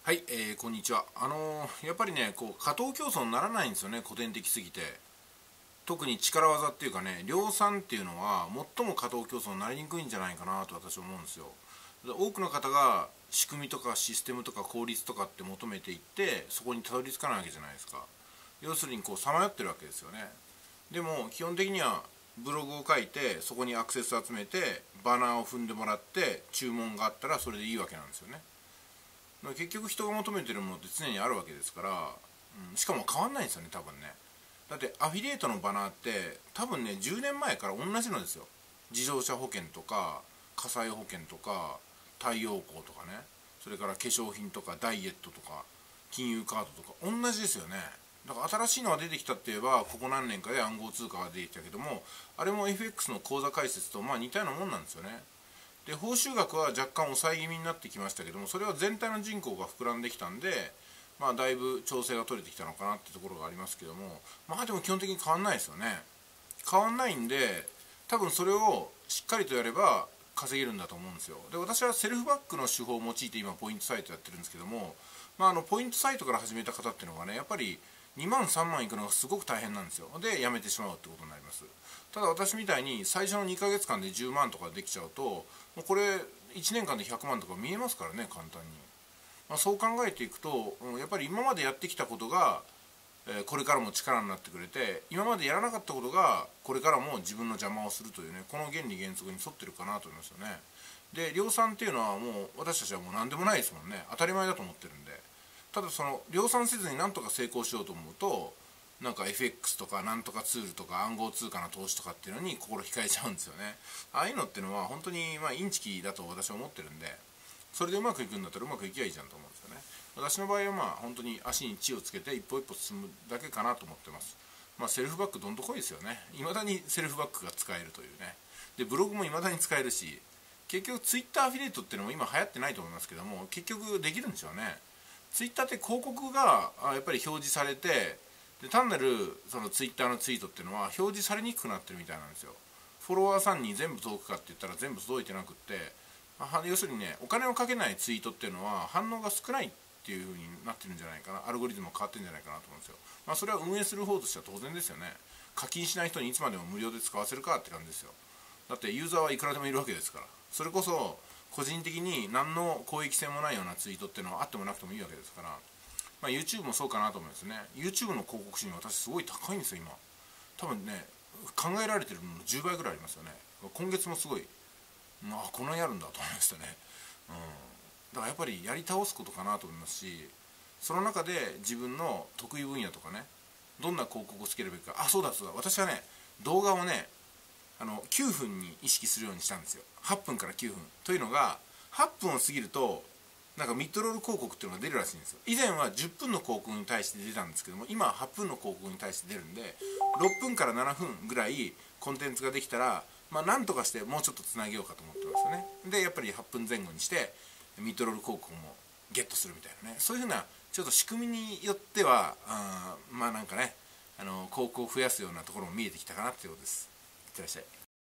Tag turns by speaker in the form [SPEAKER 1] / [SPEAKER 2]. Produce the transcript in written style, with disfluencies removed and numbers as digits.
[SPEAKER 1] はい、こんにちは。やっぱりね、過当競争にならないんですよね、古典的すぎて。特に力技っていうかね、量産っていうのは最も過当競争になりにくいんじゃないかなと私は思うんですよ。多くの方が仕組みとかシステムとか効率とかって求めていって、そこにたどり着かないわけじゃないですか。要するにさまよってるわけですよね。でも基本的にはブログを書いて、そこにアクセス集めて、バナーを踏んでもらって、注文があったらそれでいいわけなんですよね。結局人が求めてるものって常にあるわけですから、しかも変わんないんですよね、多分ね。だってアフィリエイトのバナーって多分ね、10年前から同じのですよ。自動車保険とか火災保険とか太陽光とかね、それから化粧品とかダイエットとか金融カードとか同じですよね。だから新しいのが出てきたって言えば、ここ何年かで暗号通貨が出てきたけども、あれも FX の口座開設と似たようなもんなんですよね。で、報酬額は若干抑え気味になってきましたけども、それは全体の人口が膨らんできたんで、だいぶ調整が取れてきたのかなってところがありますけども、でも基本的に変わんないですよね。変わんないんで、多分それをしっかりとやれば稼げるんだと思うんですよ。で、私はセルフバックの手法を用いて今ポイントサイトやってるんですけども、ポイントサイトから始めた方っていうのがね、やっぱり2万3万いくのがすごく大変なんですよ。で、やめてしまうってことになります。ただ私みたいに最初の2ヶ月間で10万とかできちゃうと、もうこれ1年間で100万とか見えますからね、簡単に。そう考えていくと、やっぱり今までやってきたことが、これからも力になってくれて、今までやらなかったことがこれからも自分の邪魔をするというね、この原理原則に沿ってるかなと思いますよね。で、量産っていうのはもう私たちはもう何でもないですもんね。当たり前だと思ってるんで。ただその量産せずになんとか成功しようと思うと、なんか FX とかなんとかツールとか暗号通貨の投資とかっていうのに心控えちゃうんですよね。ああいうのっていうのは本当にインチキだと私は思ってるんで、それでうまくいくんだったらうまくいきゃいいじゃんと思うんですよね。私の場合は本当に足に血をつけて一歩一歩進むだけかなと思ってます。セルフバックどんとこいですよね。未だにセルフバックが使えるというね。で、ブログも未だに使えるし、結局ツイッターアフィリエイトっていうのも今流行ってないと思いますけども、結局できるんでしょうね。ツイッターって広告がやっぱり表示されて、で単なるそのツイッターのツイートっていうのは表示されにくくなってるみたいなんですよ。フォロワーさんに全部届くかって言ったら全部届いてなくって、要するにね、お金をかけないツイートっていうのは反応が少ないっていう風になってるんじゃないかな。アルゴリズムが変わってるんじゃないかなと思うんですよ。それは運営する方としては当然ですよね。課金しない人にいつまでも無料で使わせるかって感じですよ。だってユーザーはいくらでもいるわけですから。それこそ個人的に何の公益性もないようなツイートっていうのはあってもなくてもいいわけですから、YouTube もそうかなと思いますね。 YouTube の広告収入私すごい高いんですよ今。多分ね、考えられてるのの10倍ぐらいありますよね。今月もすごい、こんなにあるんだと思いましたね。だからやっぱりやり倒すことかなと思いますし、その中で自分の得意分野とかね、どんな広告をつけるべきか。そうだそうだ、私はね、動画をね、9分に意識するようにしたんですよ。8分から9分というのが、8分を過ぎるとなんかミッドロール広告っていうのが出るらしいんですよ。以前は10分の広告に対して出たんですけども、今は8分の広告に対して出るんで、6分から7分ぐらいコンテンツができたら、なんとかしてもうちょっとつなげようかと思ってますよね。でやっぱり8分前後にしてミッドロール広告もゲットするみたいなね、そういうふうなちょっと仕組みによってはなんかね、広告を増やすようなところも見えてきたかなっていうことです。いってらっしゃい。